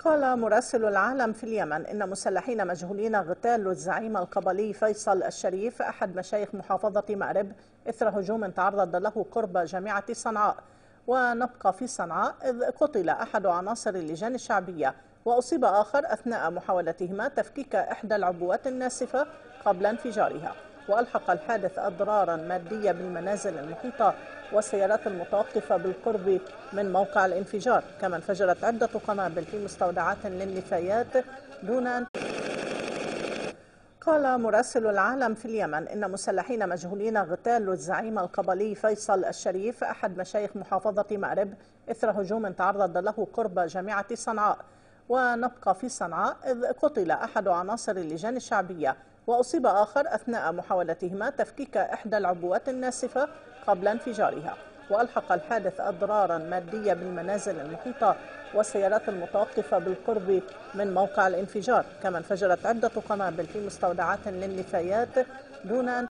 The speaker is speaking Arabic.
قال مراسل العالم في اليمن إن مسلحين مجهولين اغتالوا الزعيم القبلي فيصل الشريف أحد مشايخ محافظة مأرب إثر هجوم تعرض له قرب جامعة صنعاء. ونبقى في صنعاء إذ قتل أحد عناصر اللجان الشعبية وأصيب آخر أثناء محاولتهما تفكيك إحدى العبوات الناسفة قبل انفجارها. وألحق الحادث أضرارا مادية بالمنازل المحيطة والسيارات المتوقفة بالقرب من موقع الانفجار، كما انفجرت عدة قنابل في مستودعات للنفايات دون أن. قال مراسل العالم في اليمن إن مسلحين مجهولين اغتالوا الزعيم القبلي فيصل الشريف أحد مشايخ محافظة مأرب إثر هجوم تعرض له قرب جامعة صنعاء. ونبقى في صنعاء إذ قتل أحد عناصر اللجان الشعبية وأصيب آخر أثناء محاولتهما تفكيك إحدى العبوات الناسفة قبل انفجارها. وألحق الحادث أضرارا مادية بالمنازل المحيطة والسيارات المتوقفة بالقرب من موقع الانفجار، كما انفجرت عدة قنابل في مستودعات للنفايات دون أن